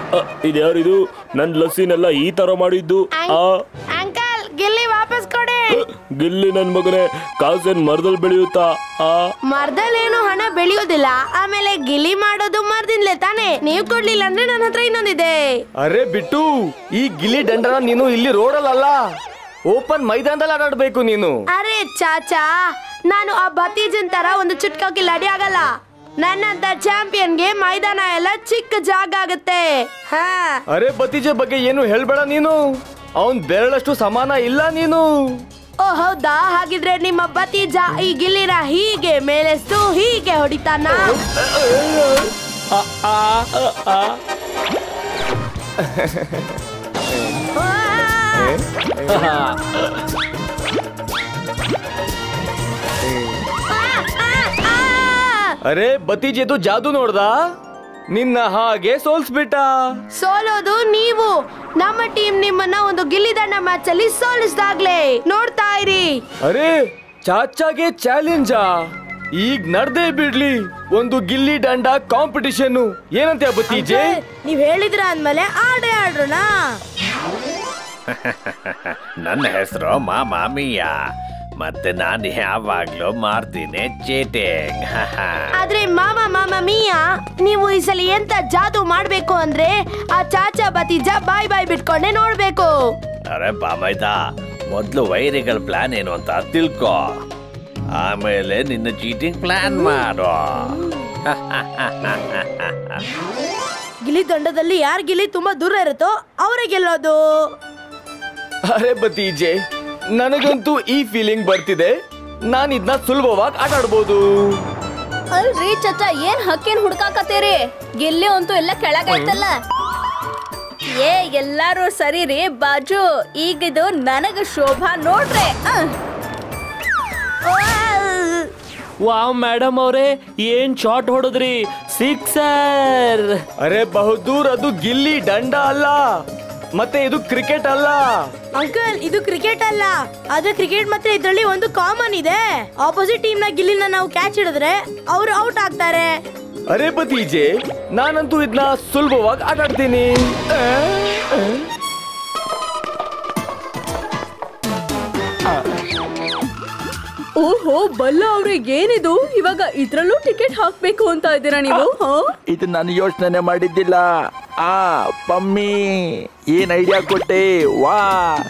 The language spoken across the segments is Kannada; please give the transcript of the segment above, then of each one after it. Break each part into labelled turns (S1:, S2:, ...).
S1: ಇದ್ಯಾರಿದು? ನನ್ ಲಸ್ಸಿನೆಲ್ಲ ಈ ತರ ಮಾಡಿದ್ದು?
S2: ಅಂಕಲ್ ಗಿಲ್ಲಿ ವಾಪಸ್ ಕೊಡಿ.
S1: ಗಿಲ್ಲಿ ನನ್ ಮಗನೇ, ಕಾಸೇನ್ ಮರದಲ್ಲಿ ಬೆಳೆಯುತ್ತಾ?
S2: ಮರದಲ್ಲೇನು ಹಣ ಬೆಳೆಯೋದಿಲ್ಲ. ಆಮೇಲೆ ಗಿಲ್ಲಿ ಮಾಡೋದು ಮರದಿಂದಲೇ ತಾನೆ. ನೀವು ಕೊಡ್ಲಿಲ್ಲ ಅಂದ್ರೆ ನನ್ನ ಹತ್ರ ಇನ್ನೊಂದಿದೆ.
S3: ಅರೆ ಬಿಟ್ಟು, ಈ ಗಿಲ್ಲಿ ದಂಡನ ನೀನು ಇಲ್ಲಿ ರೋಡಲ್ಲ, ಓಪನ್ ಮೈದಾನದಲ್ಲಿ ಆಡಾಡ್ಬೇಕು ನೀನು.
S2: ಅರೆ ಚಾಚಾ, ನಾನು ಆ ಭತೀಜನ್ ತರ ಒಂದು ಚುಟ್ಕ ಕಿಲಾಡಿ ಆಗಲ್ಲ. ನನ್ನಂತ ಚಾಂಪಿಯನ್ಗೆ ಮೈದಾನ ಎಲ್ಲ ಚಿಕ್ಕ ಜಾಗ ಆಗುತ್ತೆ.
S3: ಅರೆ ಭತೀಜೆ ಬಗ್ಗೆ ಏನು ಹೇಳ್ಬೇಡ ನೀನು, ಅವನ್ ಬೆರಳಷ್ಟು ಸಮಾನ ಇಲ್ಲ ನೀನು.
S2: ಓ ಹೌದಾ? ಹಾಗಿದ್ರೆ ನಿಮ್ಮ ಭತೀಜ ಈ ಗಿಲ್ಲಿನ ಹೀಗೆ ಮೇಲೆಸ್ತು ಹೀಗೆ ಹೊಡಿತಾನ.
S3: ಅರೆ ಭತೀಜೆದು ಜಾದು ನೋಡ್ದ, ನಿನ್ನ ಹಾಗೆ ಸೋಲ್ಸ್ಬಿಟ್ಟ.
S2: ಸೋಲೋದು ನೀವು. ನಮ್ಮ ಟೀಮ್ ನಿಮ್ಮನ್ನ ಒಂದು ಗಿಲ್ಲಿ ದಂಡ ಮ್ಯಾಚ್ ಅಲ್ಲಿ ಸೋಲಿಸಿದಾಗ್ಲೇ ನೋಡ್ತಾ ಇರಿ.
S3: ಅರೆ ಚಾಚಾಗೆ ಚಾಲೆಂಜಾ? ಈಗ ನಡ್ದೇ ಬಿಡ್ಲಿ ಒಂದು ಗಿಲ್ಲಿ ದಂಡ ಕಾಂಪಿಟಿಷನ್. ಏನಂತೆ ಭತೀಜೆ?
S2: ನೀವ್ ಹೇಳಿದ್ರ ಅಂದ್ಮೇಲೆ ಆಡೇ ಆಡ್ರೋಣ.
S4: ನನ್ನ ಹೆಸರು ಮಾಮಿಯ, ಮತ್ತೆ ನಾನು ಯಾವಾಗ್ಲೂ ಮಾಡ್ತೀನಿ ಚೀಟಿಂಗ್.
S2: ಆದ್ರೆ ಮಾಮ ಮಿಯಾ, ನೀವು ಈ ಸಲ ಎಂತ ಜಾದು ಮಾಡ್ಬೇಕು ಅಂದ್ರೆ ಆ ಚಾಚಾ ಭತೀಜ ಬಾಯ್ ಬಿಟ್ಕೊಂಡೆ ನೋಡ್ಬೇಕು.
S4: ಅರೆ ಬಾಮೈದ, ಮೊದ್ಲು ವೈರಿಗಳ ಪ್ಲಾನ್ ಏನು ಅಂತ ತಿಳ್ಕೊ, ಆಮೇಲೆ ನಿನ್ನ ಚೀಟಿಂಗ್ ಪ್ಲಾನ್ ಮಾಡು.
S2: ಗಿಲ್ಲಿ ದಂಡದಲ್ಲಿ ಯಾರ್ ಗಿಲ್ಲಿ ತುಂಬಾ ದೂರ ಇರುತ್ತೋ ಅವರೇ ಗೆಲ್ಲೋದು.
S3: ಅರೆ ಭತೀಜೆ, ನನಗಂತೂ ಈ ಫೀಲಿಂಗ್ ಬರ್ತಿದೆ, ನಾನು ಇದನ್ನ ಸುಲಭವಾಗಿ ಆಟಾಡ್ಬೋದು.
S5: ಅಲ್ರಿ ಚಚ್ಚಾ, ಏನ್ ಹಕ್ಕೇನ್ ಹುಡ್ಕಾಕತ್ತೀರಿ? ಗಿಲ್ಲಿ ಅಂತೂ ಎಲ್ಲ ಕೆಳಗೈತಲ್ಲ. ಎಲ್ಲಾರು ಸರಿ ರೀ ಬಾಜು, ಈಗಿದು ನನಗ ಶೋಭಾ ನೋಡ್ರೆ.
S1: ವಾವ್ ಮೇಡಮ್ ಅವರೇ, ಏನ್ ಶಾಟ್ ಹೊಡೆದ್ರಿ, ಸಿಕ್ಸರ್.
S3: ಅರೆ ಬಹುದೂರ್, ಅದು ಗಿಲ್ಲಿ ದಂಡ ಅಲ್ಲ, ಮತ್ತೆ ಇದು ಕ್ರಿಕೆಟ್ ಅಲ್ಲ.
S2: ಅಂಕಲ್, ಇದು ಕ್ರಿಕೆಟ್ ಅಲ್ಲ. ಆದ್ರೆ ಕ್ರಿಕೆಟ್ ಮತ್ತೆ ಇದ್ರಲ್ಲಿ ಒಂದು ಕಾಮನ್ ಇದೆ. ಆಪೋಸಿಟ್ ಟೀಮ್ ನ ಗಿಲ್ಲಿನ ನಾವು ಕ್ಯಾಚ್ ಹಿಡಿದ್ರೆ ಅವರು ಔಟ್ ಆಗ್ತಾರೆ.
S3: ಅರೆ ಭತೀಜೆ, ನಾನಂತೂ ಇದನ್ನ ಸುಲಭವಾಗಿ ಆಟಾಡ್ತೀನಿ.
S5: ಓಹೋ ಬಲ್ಲ ಅವ್ರಿಗೆ ಏನಿದು, ಇವಾಗ ಇದ್ರಲ್ಲೂ ಟಿಕೆಟ್ ಹಾಕ್ಬೇಕು ಅಂತ ಇದ್ದೀರಾ ನೀವು?
S6: ಇದು ನಾನು ಯೋಚನೆ ಮಾಡಿದ್ದಿಲ್ಲ. ಪಮ್ಮಿ ಏನ್ ಐಡಿಯಾ ಕೊಟ್ಟೆ, ವಾ.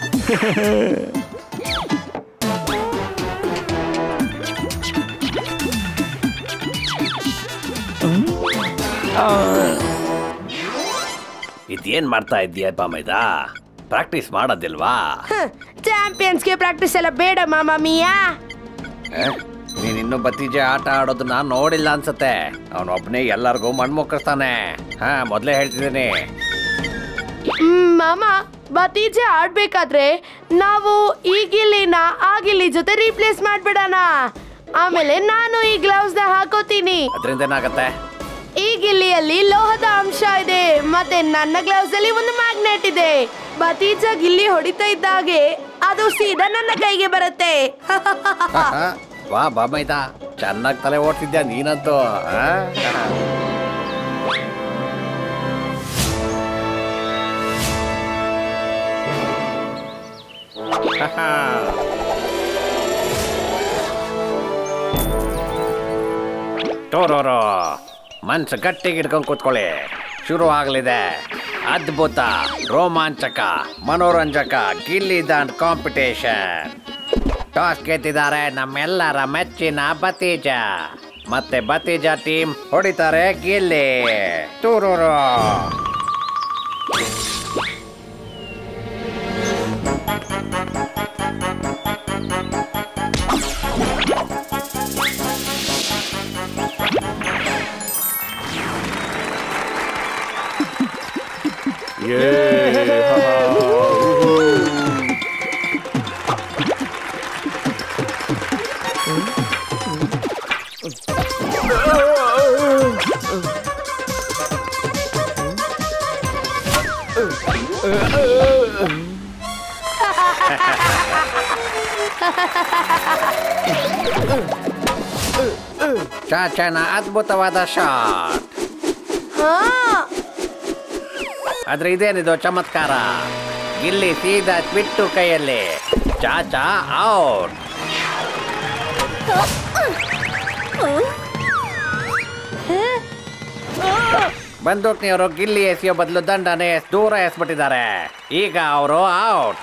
S4: ಇದೇನ್ ಮಾಡ್ತಾ ಇದ್ದೀಯ ಬಾಮೈದ? ಪ್ರಾಕ್ಟೀಸ್ ಮಾಡೋದಿಲ್ವಾ?
S2: ಚಾಂಪಿಯನ್ಸ್ಗೆ ಪ್ರಾಕ್ಟೀಸ್ ಎಲ್ಲ ಬೇಡ ಮಾಮ ಮಿಯಾ.
S4: ನೀನ್ ಇನ್ನು ಭತೀಜೆ ಆಟ ಆಡೋದನ್ನ ನೋಡಿಲ್ಲ ಅನ್ಸತ್ತೆ. ಅವನೊಬ್ನೇ ಎಲ್ಲರಿಗೂ ಮಣ್ಮುಕ್ಕಿಸ್ತಾನೆ. ಮೊದ್ಲೇ ಹೇಳ್ತಿದ್ದೀನಿ.
S2: ಮಾಮ, ಭತೀಜೆ ಆಡ್ಬೇಕಾದ್ರೆ ನಾವು ಈ ಗಿಲ್ಲಿನ ಆ ಗಿಲ್ಲಿ ಜೊತೆ ರೀಪ್ಲೇಸ್ ಮಾಡ್ಬಿಡೋಣ. ಆಮೇಲೆ ನಾನು ಈ ಗ್ಲೌಸ್ ನ ಹಾಕೋತೀನಿ.
S4: ಅದರಿಂದ ಏನಾಗತ್ತೆ?
S2: ಈ ಗಿಲ್ಲಿಯಲ್ಲಿ ಲೋಹದ ಅಂಶ ಇದೆ, ಮತ್ತೆ ನನ್ನ ಗ್ಲೌಸ್ ಅಲ್ಲಿ ಒಂದು ಮ್ಯಾಗ್ನೆಟ್ ಇದೆ. ಭತೀಜ ಗಿಲ್ಲಿ ಹೊಡಿತಾ ಇದ್ದಾಗೆ ಅದು ಸೀದಾ ನನ್ನ ಕೈಗೆ ಬರುತ್ತೆ.
S4: ವಾ ಬಾಮೈದ, ಚೆನ್ನಾಗಿ ತಲೆ ಓಡ್ತಿದ್ಯಾ ನೀನಂತೂ. ಟೋರೋರೋ, ಮನ್ಸು ಗಟ್ಟಿಗೆ ಹಿಡ್ಕೊಂಡು ಕೂತ್ಕೊಳ್ಳಿ. ಶುರು ಆಗಲಿದೆ ಅದ್ಭುತ, ರೋಮಾಂಚಕ, ಮನೋರಂಜಕ ಗಿಲ್ಲಿ ದಂಡ್ ಕಾಂಪಿಟೇಷನ್. ಟಾಸ್ ಗೆದ್ದಿದ್ದಾರೆ ನಮ್ಮೆಲ್ಲರ ಮೆಚ್ಚಿನ ಭತೀಜ, ಮತ್ತೆ ಭತೀಜ ಟೀಮ್ ಹೊಡಿತಾರೆ ಗಿಲ್ಲಿ. ಟೂರೂರು. ಚಾಚನ ಅದ್ಭುತವಾದ ಶಾಟ್. ಆದ್ರೆ ಇದೇನಿದು ಚಮತ್ಕಾರ? ಗಿಲ್ಲಿ ಸೀದಾ ಬಿಟ್ಟು ಕೈಯಲ್ಲಿ. ಚಾಚಾ ಔಟ್. ಬಂದೂಕ್ನಿಯವರು ಗಿಲ್ಲಿ ಎಸೆಯೋ ಬದಲು ದಂಡನೆ ದೂರ ಎಸ್ಬಿಟ್ಟಿದ್ದಾರೆ. ಈಗ ಅವರು ಔಟ್.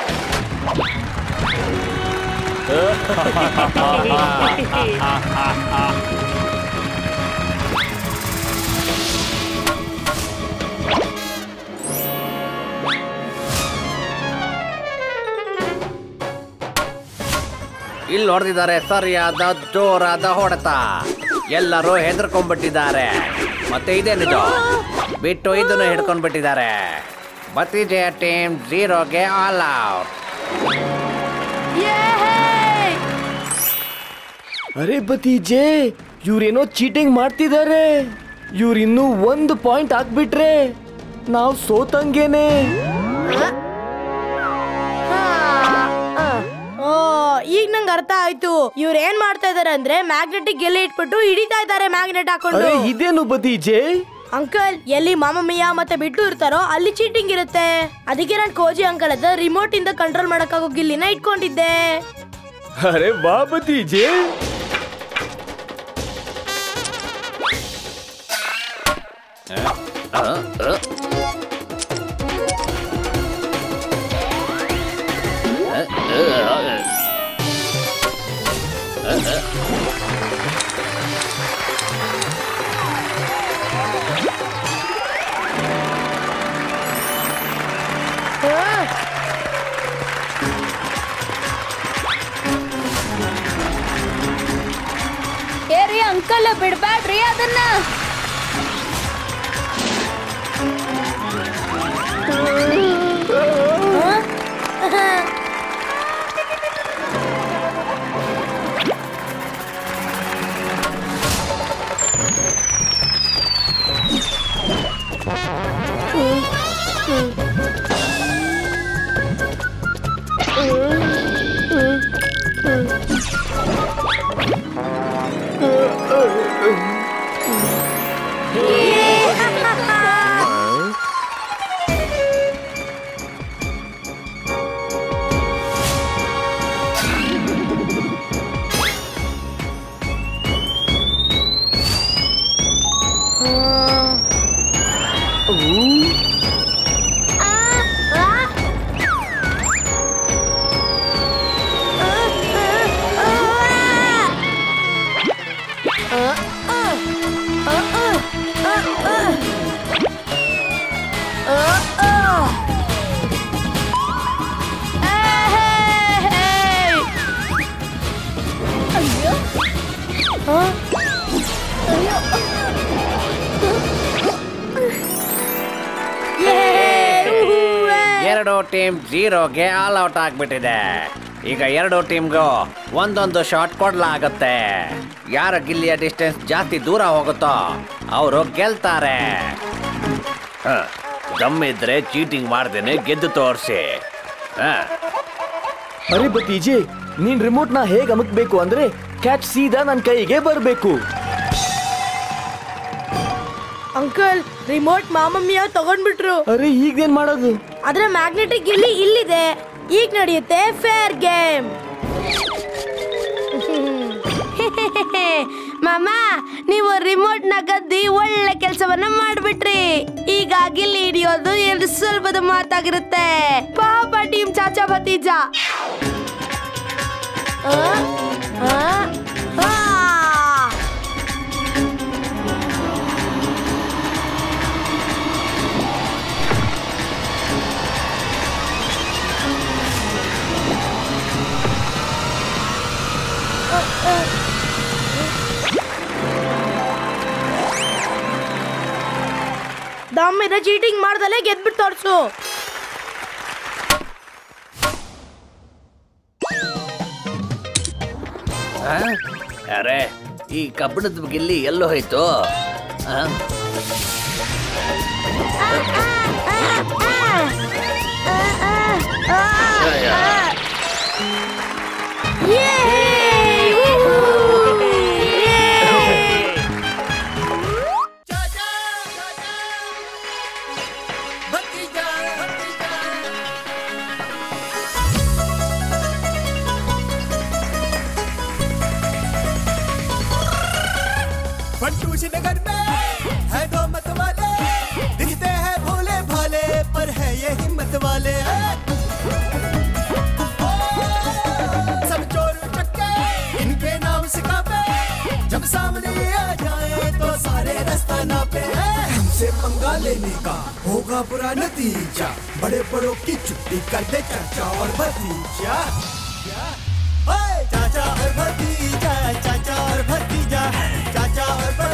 S4: ಇಲ್ಲಿ ಹೊಡೆದಿದ್ದಾರೆ ಸರಿಯಾದ ಜೋರಾದ ಹೊಡೆತ. ಎಲ್ಲರೂ ಹೆದರ್ಕೊಂಡ್ಬಿಟ್ಟಿದ್ದಾರೆ. ಮತ್ತೆ ಇದೇನಿದು? ಬಿಟ್ಟು ಇದನ್ನು ಹಿಡ್ಕೊಂಡ್ಬಿಟ್ಟಿದ್ದಾರೆ. ಭತೀಜೆಯ ಟೀಮ್ 0ಗೆ ಆಲ್ ಔಟ್.
S3: ಅರೆ ಭತೀಜೆ, ಇವ್ರೇನೋ ಚೀಟಿಂಗ್ ಮಾಡ್ತಿದ್ದಾರೆ. ಇವ್ರಿನ್ನೂ 1 ಪಾಯಿಂಟ್ ಹಾಕ್ಬಿಟ್ರೆ ನಾವು ಸೋತಂಗೇನೆ.
S2: ಈಗ ನಂಗೆ ಅರ್ಥ ಆಯ್ತು. ಇವ್ರು ಏನ್ ಮಾಡ್ತಾ ಇದಾರೆ ಅಂದ್ರೆ ಮ್ಯಾಗ್ನೆಟಿಕ್ ಗೆಲ್ಲಿ ಇಟ್ಬಿಟ್ಟು ಹಿಡಿತಾ ಇದ್ದಾರೆ ಮ್ಯಾಗ್ನೆಟ್ ಹಾಕೊಂಡು.
S3: ಇದೇನು ಭತೀಜೆ?
S2: ಅಂಕಲ್, ಎಲ್ಲಿ ಮಾಮಯ್ಯ ಮತ್ತೆ ಬಿಟ್ಟು ಇರ್ತಾರೋ ಅಲ್ಲಿ ಚೀಟಿಂಗ್ ಇರುತ್ತೆ. ಅದಕ್ಕೆ ನಾನು ಕೋಜಿ ಅಂಕಲ್ ಹತ್ರ ರಿಮೋಟ್ ಇಂದ ಕಂಟ್ರೋಲ್ ಮಾಡಕ್ಕಾಗೋ ಗಿಲ್ಲಿನ ಇಟ್ಕೊಂಡಿದ್ದೆ.
S3: ಅರೆ ವಾ ಭತೀಜೆ.
S5: ಏರಿ ಅಂಕಲ್, ಬಿಡ್ಬ್ಯಾಡ್ರಿ ಅದನ್ನ.
S4: ಎರಡು ಟೀಮ್ 0ಗೆ ಆಲ್ ಔಟ್ ಆಗ್ಬಿಟ್ಟಿದೆ. ಈಗ ಎರಡು ಟೀಮ್ಗೂ ಒಂದೊಂದು ಶಾಟ್ ಕೊಡ್ಲಾಗುತ್ತೆ. ಯಾರ ಗಿಲ್ಲಿಯ ಡಿಸ್ಟೆನ್ಸ್ ಜಾಸ್ತಿ ದೂರ ಹೋಗುತ್ತೋ ಅವರು ಗೆಲ್ತಾರೆ. ದಮ್ಮಿದ್ರೆ ಚೀಟಿಂಗ್ ಮಾಡ್ದೇನೆ ಗೆದ್ದು ತೋರಿಸಿ.
S3: ಅರೆ ಭತೀಜೆ, ನೀನ್ ರಿಮೋಟ್ ನ ಹೇಗ್ ಅಮಕ್ಬೇಕು ಅಂದ್ರೆ ಕ್ಯಾಚ್ ಸೀದಾ ನನ್ ಕೈಗೆ ಬರ್ಬೇಕು.
S2: ಅಂಕಲ್, ರಿಮೋಟ್ ಮಾಮಮ್ಮಿಯ ತಗೊಂಡ್ಬಿಟ್ರು.
S3: ಅರೆ ಈಗೇನ್ ಮಾಡೋದು?
S2: ಆದ್ರೆ ಮ್ಯಾಗ್ನೆಟಿಕ್ ಗಿಲ್ಲಿ ಇಲ್ಲಿದೆ. ಈಗ ನಡೆಯುತ್ತೆ ಫೇರ್ ಗೇಮ್. ಮಾಮ, ನೀವು ರಿಮೋಟ್ ನ ಗದ್ದಿ ಒಳ್ಳೆ ಕೆಲಸವನ್ನ ಮಾಡ್ಬಿಟ್ರಿ. ಈಗ ಗಿಲ್ಲಿ ಹಿಡಿಯೋದು ಎರಡು ಸುಲಭದ ಮಾತಾಗಿರುತ್ತೆ. ಪಾಪ ಟೀಮ್ ಚಾಚಾ ಭತೀಜ. ದಮ್ಮಿದ ಚೀಟಿಂಗ್ ಮಾಡ್ದಲೇ ಗೆದ್ಬಿಟ್ಟು ತೋರ್ಸು.
S4: ಅರೆ, ಈ ಕಬ್ಬಿಣದ ಗಿಲ್ಲಿ ಎಲ್ಲೋ ಹೋಯ್ತು?
S7: में है दो मत वाले, दिखते हैं भोले भाले पर है ये हिम्मत वाले। सब चोर चक्के इनके नाम से कापे, जब सामने आ जाए तो सारे रास्ता नापे। हमसे पंगा लेने का होगा बुरा नतीजा, बड़े बड़ों की छुट्टी कर दे चाचा और भतीजा। चाचा और भतीजा, चाचा और भतीजा, चाचा और